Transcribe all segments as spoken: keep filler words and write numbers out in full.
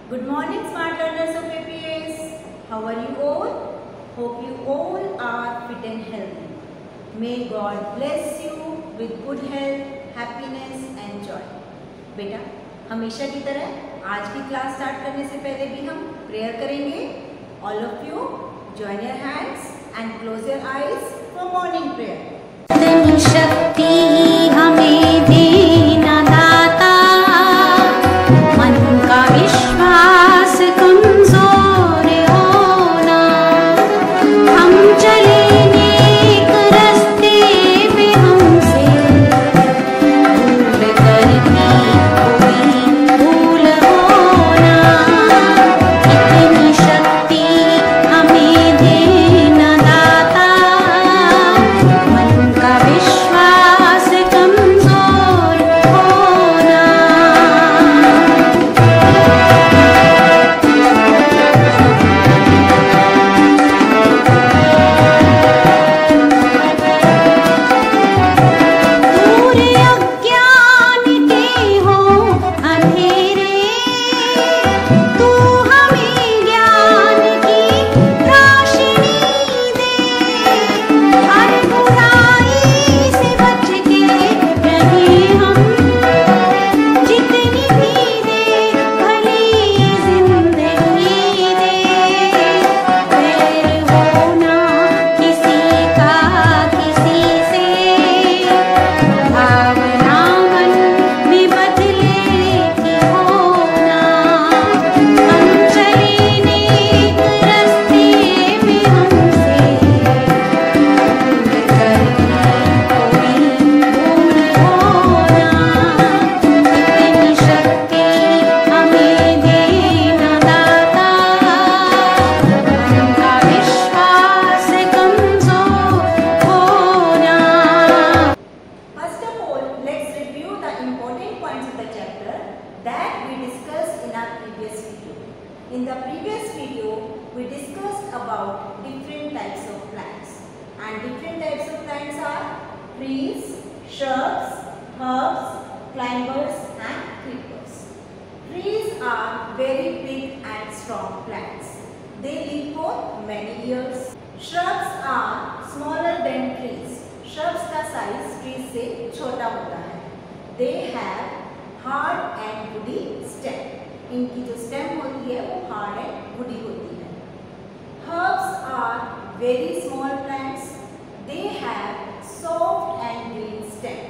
Good morning, smart learners of A P S. How are you all? Hope you all are fit and healthy. May God bless you with good health, happiness and joy. बेटा, हमेशा की तरह आज की class start करने से पहले भी हम प्रेयर करेंगे. All of you join your hands and close your eyes for morning prayer. शक्ति हमें देना दाता, मन का विश्वास कमजोर होना, हम चले नेक रास्ते पे हमसे भूल करके कोई भूल होना. इतनी शक्ति हमें देना दाता, मन का विश्वास कमजोर होना. दूर अज्ञान के हो अंधेरे, तू हमें ज्ञान की रोशनी दे. हर बुराई से बच के रहे हम, जितनी भी दे भली ये जिंदगी दे. वैर होना किसी का किसी से, भावना मन में बदले की होना. हम चले नेक रास्ते में हमसे भूल करके कोई भूल होना. इतनी शक्ति हमें देना दाता, मन का विश्वास कमजोर होना. First of all, let's review the important points of the chapter that we discussed in our previous video. In the previous video, we discussed about different types of plants. And different types of plants are trees, shrubs, herbs, climbers and creepers. Trees are very big and strong plants. They live for many years. Shrubs are smaller than trees. Shrubs का size trees से छोटा होता है. They have hard and woody stem. इनकी जो stem होती है वो hard and woody होती है. Herbs are very small plants. They have soft and green stem.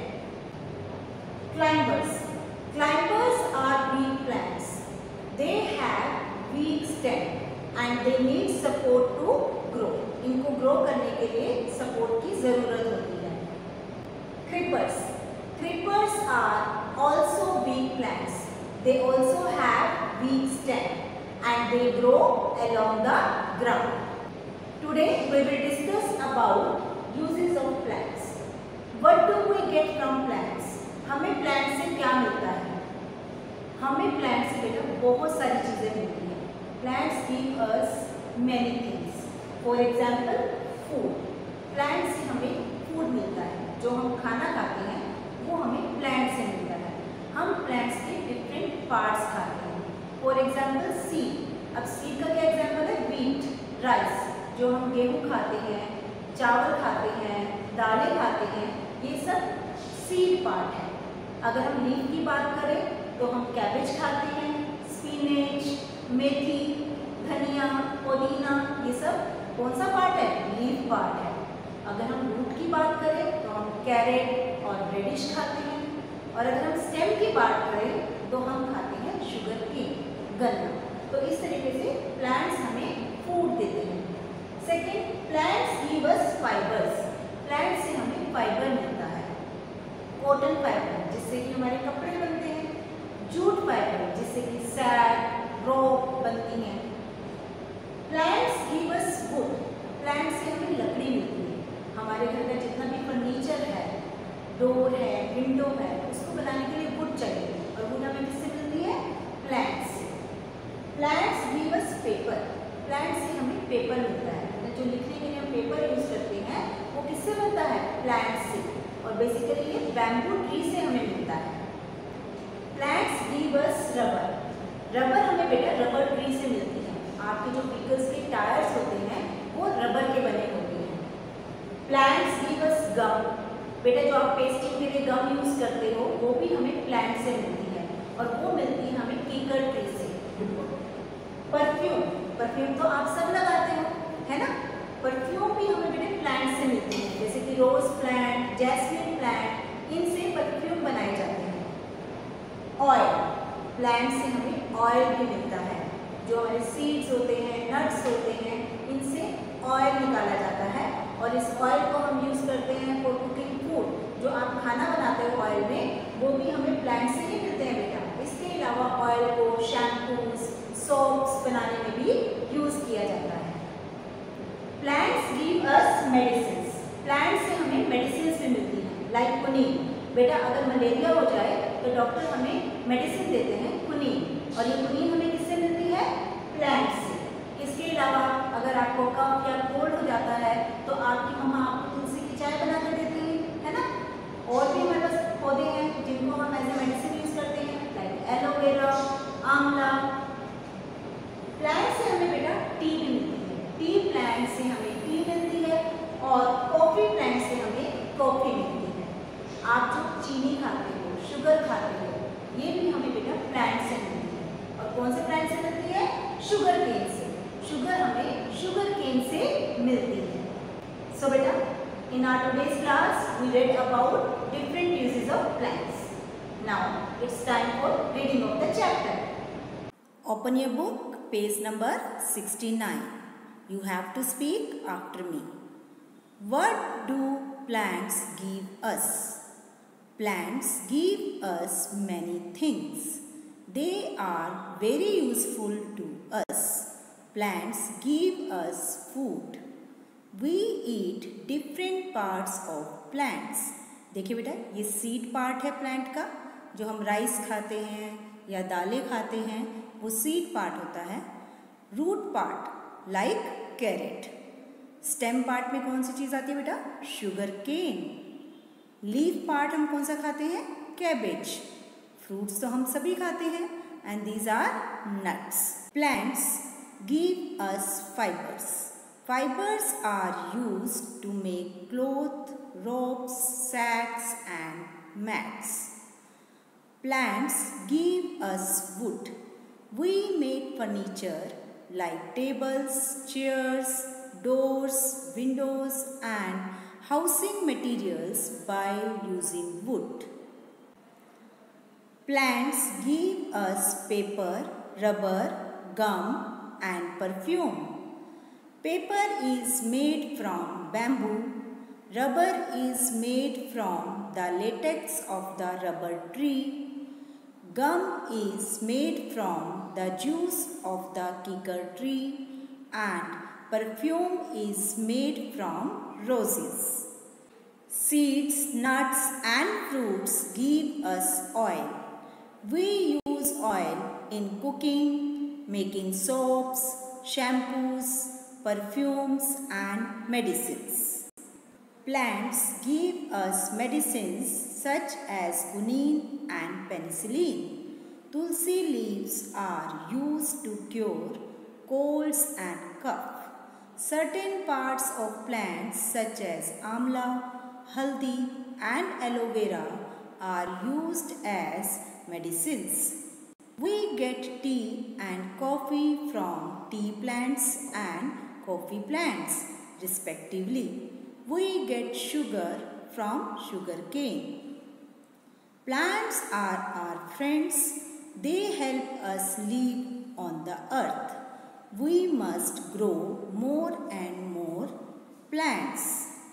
Climbers. Climbers are weak plants. They have weak stem and they need support to grow. इनको grow करने के लिए support की जरूरत होती है. Creepers. Creepers are also weak plants. They also have weak stem and they grow along the ground. Today we will discuss about uses of plants. What do we get from plants? हमें plants से क्या मिलता है? हमें plants से बेटा बहुत सारी चीजें मिलती हैं. Plants give us many things. For example, food. Plants से हमें food मिलता है. जो हम खाना खाते हैं वो हमें plants से मिलता है. हम plants के different parts खाते हैं. For example, seed. अब seed का क्या example है? Wheat, rice. जो हम गेहूँ खाते हैं, चावल खाते हैं, दालें खाते हैं, ये सब seed part है. अगर हम leaf की बात करें तो हम cabbage खाते हैं, spinach, मेथी, धनिया, पुदीना, ये सब कौन सा पार्ट है? लीफ पार्ट है. अगर हम रूट की बात करें तो हम कैरेट और रेडिश खाते हैं. और अगर हम स्टेम की बात करें तो हम खाते हैं शुगर केन, गन्ना. तो इस तरीके से प्लांट्स हमें फूड देते हैं. Second, plants give us fibres. Plants से हमें फाइबर मिलता है. कॉटन फाइबर जिससे कि हमारे कपड़े बनते हैं. जूट फाइबर जिससे कि सैक, रोप बनती हैं. Plants give us wood. Plants से हमें लकड़ी मिलती है. हमारे घर का जितना भी फर्नीचर है, डोर है, विंडो है, उसको बनाने के लिए वुड चाहिए. और वुड हमें किससे मिलती है? प्लांट्स से. Plants give us paper. Plants से हमें पेपर मिलता है. जो लिखने के लिए हम पेपर यूज करते हैं वो किससे बनता है? प्लांट्स से. और बेसिकली ये बैम्बू ट्री से हमें मिलता है. Plants give us rubber. Rubber हमें बेटा रबर ट्री से मिलती है। आपके जो व्हीकल्स के टायर्स होते हैं वो रबर के बने होते हैं। प्लांट्स गिव अस गम, बेटा जो आप पेस्टिंग के लिए गम यूज करते हो वो भी हमें प्लांट से मिलती है और वो मिलती है हमें कीकर ट्री से। परफ्यूम, परफ्यूम तो आप सब लगाते हो, है ना। परफ्यूम भी हमें बेटे प्लांट से मिलती है, जैसे कि रोज प्लांट, जैस्मिन प्लांट, इनसे परफ्यूम बनाए जाते हैं। ऑयल, प्लांट से हमें ऑयल भी मिलता है। जो हमारे सीड्स होते हैं, नट्स होते हैं, इनसे ऑयल निकाला जाता है और इस ऑयल को हम यूज करते हैं फॉर कुकिंग फूड। जो आप खाना बनाते हो ऑयल में वो भी हमें प्लांट से ही मिलते हैं बेटा। इसके अलावा ऑयल को शैम्पूज, सोप्स बनाने में भी यूज किया जाता है। Plants give us medicines, plant से हमें मेडिसिन्स भी मिलती हैं, लाइक क्विनीन। बेटा अगर मलेरिया हो जाए तो डॉक्टर हमें मेडिसिन देते हैं क्विनीन, और ये क्विनीन हमें किससे मिलती है? प्लांट से। इसके अलावा अगर आपको कफ या कोल्ड हो जाता है तो आपकी मम्मा आपको तुलसी की चाय बना कर देती है, है ना। और भी हमारे पास पौधे हैं जिनको हम एज ए मेडिसिन यूज करते हैं, लाइक एलोवेरा, आंवला। प्लांट से हमें बेटा टी भी मिलती है, टी प्लांट से हमें टी मिलती है और कॉफी प्लांट से हमें कॉफी मिलती है। आप जो चीनी खाते हो, शुगर खाते हो, ये भी हमें बेटा प्लांट से मिलती है। और कौन से प्लांट से मिलती है? शुगर केन से। शुगर हमें शुगर केन से मिलती है। सो बेटा in our today's class we read about different uses of plants. Now it's time for reading of the chapter. Open your book, page number sixty-nine. You have to speak after me. What do plants give us? Plants give us many things. They are very useful to us. Plants give us food. We eat different parts of plants. देखिए बेटा ये seed part है plant का, जो हम rice खाते हैं या दालें खाते हैं वो सीड पार्ट होता है। Root part like carrot. Stem part में कौन सी चीज़ आती है बेटा? Sugar cane. लीफ पार्ट हम कौन सा खाते हैं? कैबेज। फ्रूट्स तो हम सभी खाते हैं and these are nuts. Plants give us fibres. Fibers are used to make cloth, ropes, sacks and mats. Plants give us wood. We make furniture like tables, chairs, doors, windows and housing materials by using wood. Plants give us paper, rubber, gum and perfume. Paper is made from bamboo. Rubber is made from the latex of the rubber tree. Gum is made from the juice of the kikar tree. And perfume is made from roses. Seeds, nuts and fruits give us oil. We use oil in cooking, making soaps, shampoos, perfumes and medicines. Plants give us medicines such as quinine and penicillin. Tulsi leaves are used to cure colds and cough. Certain parts of plants such as amla, haldi and aloe vera are used as medicines. We get tea and coffee from tea plants and coffee plants respectively. We get sugar from sugar cane. Plants are our friends. They help us live on the earth. We must grow more and more plants.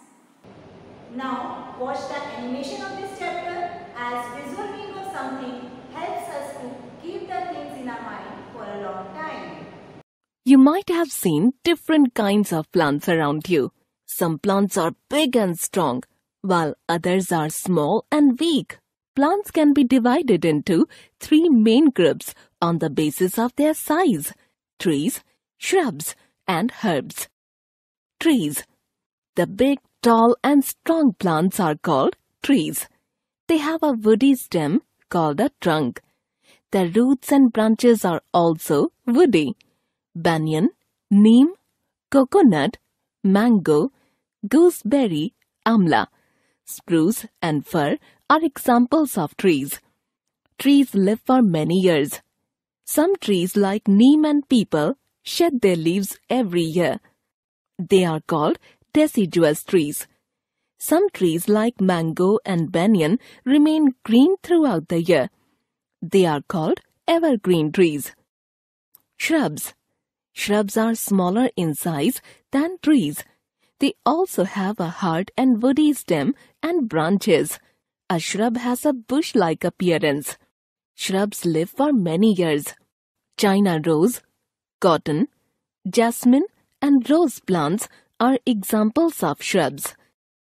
Now watch the animation of this chapter, as visual meaning of something helps us to keep the things in our mind for a long time. You might have seen different kinds of plants around you. Some plants are big and strong, while others are small and weak. Plants can be divided into three main groups on the basis of their size: trees, shrubs, and herbs. Trees. The big, tall, and strong plants are called trees. They have a woody stem called a trunk. The roots and branches are also woody. Banyan, neem, coconut, mango, gooseberry, amla, spruce and fir are examples of trees. Trees live for many years. Some trees like neem and peepal shed their leaves every year. They are called deciduous trees. Some trees like mango and banyan remain green throughout the year. They are called evergreen trees. Shrubs. Shrubs are smaller in size than trees. They also have a hard and woody stem and branches. A shrub has a bush-like appearance. Shrubs live for many years. China rose, cotton, jasmine and rose plants are examples of shrubs.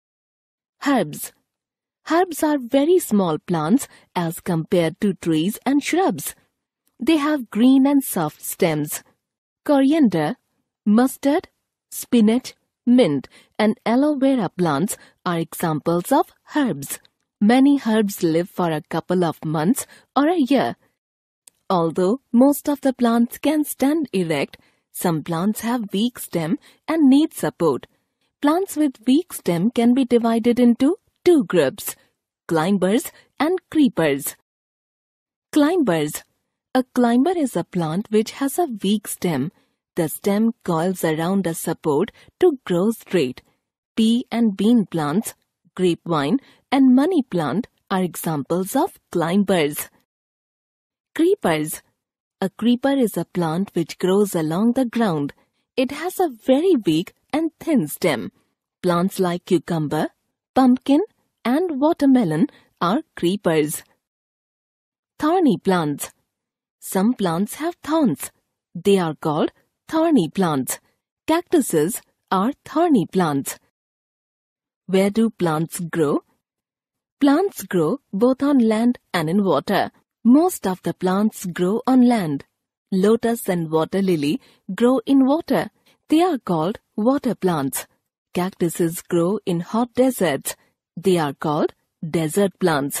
Herbs. Herbs are very small plants as compared to trees and shrubs. They have green and soft stems. Coriander, mustard, spinach, mint and aloe vera plants are examples of herbs. Many herbs live for a couple of months or a year. Although most of the plants can stand erect, some plants have weak stem and need support. Plants with weak stem can be divided into two groups, climbers and creepers. Climbers. A climber is a plant which has a weak stem. The stem coils around a support to grow straight. Pea and bean plants, grapevine and money plant are examples of climbers. Creepers. A creeper is a plant which grows along the ground. It has a very weak and thin stem. Plants like cucumber, pumpkin and watermelon are creepers. Thorny plants. Some plants have thorns. They are called thorny plants. Cactuses are thorny plants. Where do plants grow? Plants grow both on land and in water. Most of the plants grow on land. Lotus and water lily grow in water. They are called water plants. Cactuses grow in hot deserts. They are called desert plants.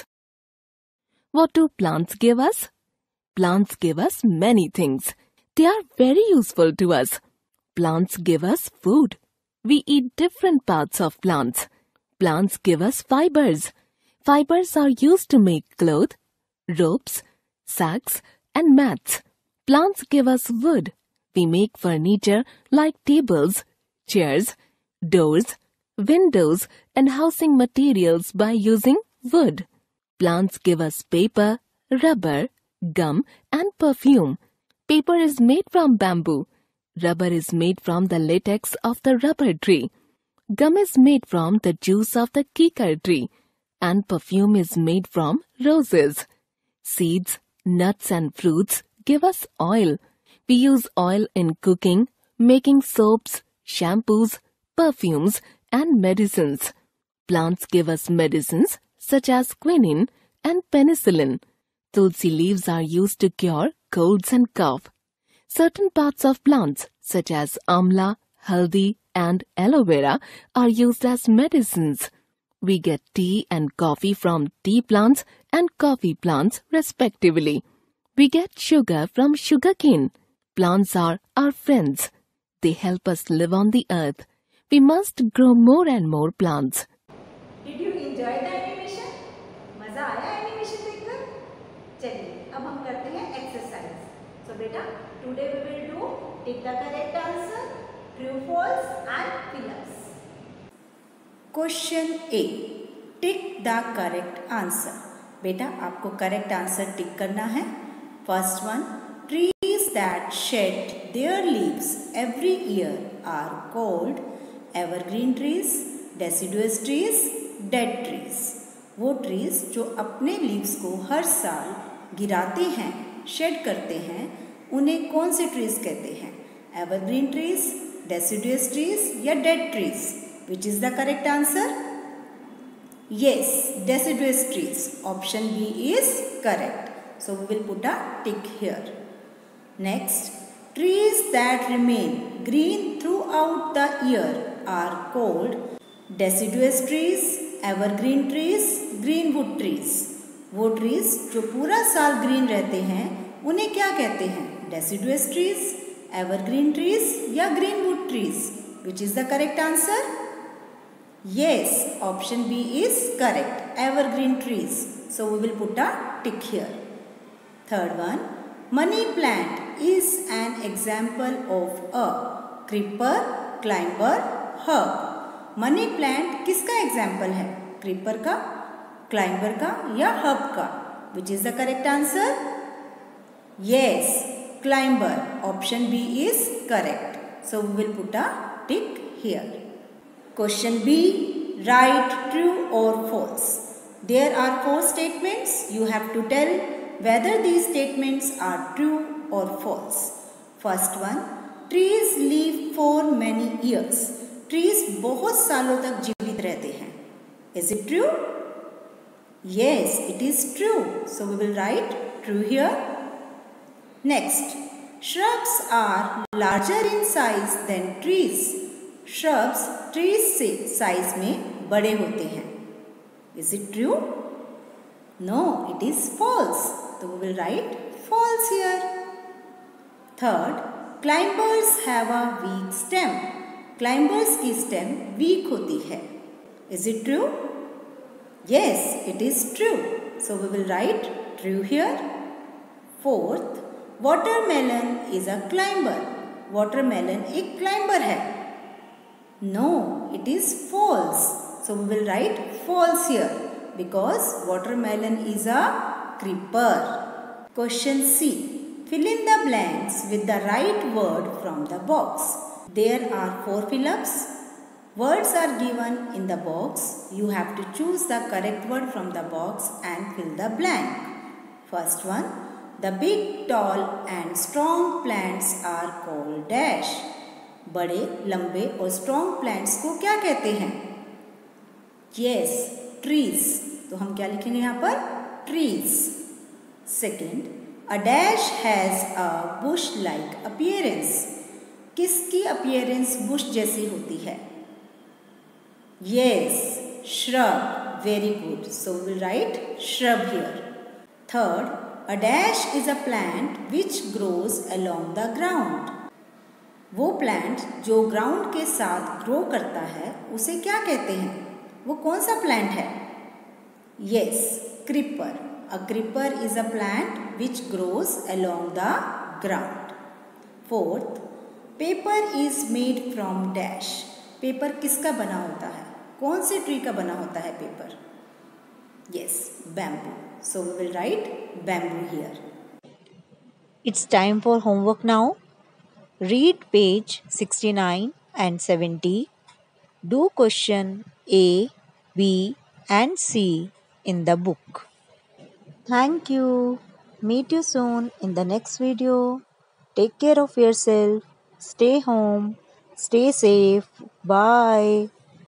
What do plants give us? Plants give us many things. They are very useful to us. Plants give us food. We eat different parts of plants. Plants give us fibers. Fibers are used to make clothes, ropes, sacks, and mats. Plants give us wood. We make furniture like tables, chairs, doors, windows, and housing materials by using wood. Plants give us paper, rubber, gum, and perfume. Paper is made from bamboo. Rubber is made from the latex of the rubber tree. Gum is made from the juice of the kikar tree. And perfume is made from roses. Seeds, nuts and fruits give us oil. We use oil in cooking, making soaps, shampoos, perfumes and medicines. Plants give us medicines such as quinine and penicillin. Tulsi leaves are used to cure colds and cough. Certain parts of plants such as amla, haldi and aloe vera are used as medicines. We get tea and coffee from tea plants and coffee plants respectively. We get sugar from sugarcane. Plants are our friends. They help us live on the earth. We must grow more and more plants. Did you enjoy the animation? मजा आया animation देखकर? चलिए अब हम करते हैं exercise. So बेटा, today we will do take the correct answer, true, false and fill ups. Question A. Tick the correct answer. बेटा आपको करेक्ट आंसर टिक करना है. First one, trees that shed their leaves every year are called evergreen trees, deciduous trees, dead trees. वो trees जो अपने leaves को हर साल गिराते हैं, शेड करते हैं, उन्हें कौन से ट्रीज कहते हैं? एवरग्रीन ट्रीज, डेसिडुअस ट्रीज या dead trees? Which is the correct answer? Yes, deciduous trees. Option B is correct. So we will put a tick here. Next, trees that remain green throughout the year are called deciduous trees, evergreen trees, greenwood trees. वो trees जो पूरा साल green रहते हैं उन्हें क्या कहते हैं? डेसिडुअस ट्रीज, एवरग्रीन ट्रीज या greenwood trees? Which is the correct answer? Yes, option B is correct, evergreen trees. So we will put a tick here. Third one, money plant is an example of a creeper, climber, herb. Money plant किसका example है? Creeper का, climber का या herb का? Which is the correct answer? Yes, climber. Option B is correct. So we will put a tick here. Question B, right true और false. There are four statements. You have to tell whether these statements are true or false. First one, trees live for many years. Trees बहुत सालों तक जीवित रहते हैं. Is it true? Yes, it is true. So we will write true here. Next, shrubs are larger in size than trees. Shrubs trees से size में बड़े होते हैं. Is it true? No, it is false. So we will write false here. Third, climbers have a weak stem. Climbers की stem weak होती है. Is it true? Yes, it is true. So we will write true here. Fourth, watermelon is a climber. Watermelon एक climber है. No, it is false. So we will write false here because watermelon is a creeper. Question C. Fill in the blanks with the right word from the box. There are four fill-ups. Words are given in the box. You have to choose the correct word from the box and fill the blank. First one. The big, tall and strong plants are called dash. बड़े, लंबे और strong plants को क्या कहते हैं? Yes, trees. तो हम क्या लिखेंगे यहाँ पर? Trees. Second, a dash has a bush-like appearance. किसकी appearance bush जैसी होती है? Yes, shrub. Very good. So we will write shrub here. Third, a dash is a plant which grows along the ground. वो plant जो ground के साथ grow करता है उसे क्या कहते हैं? वो कौन सा प्लांट है? Yes, creeper. A creeper is a plant which grows along the ground. Fourth, paper is made from dash. Paper किसका बना होता है? कौन से ट्री का बना होता है paper? Yes, bamboo. So we will write bamboo here. It's time for homework now. Read page sixty-nine and seventy. Do question A, B and C in the book. Thank you. Meet you soon in the next video. Take care of yourself. Stay home. Stay safe. Bye.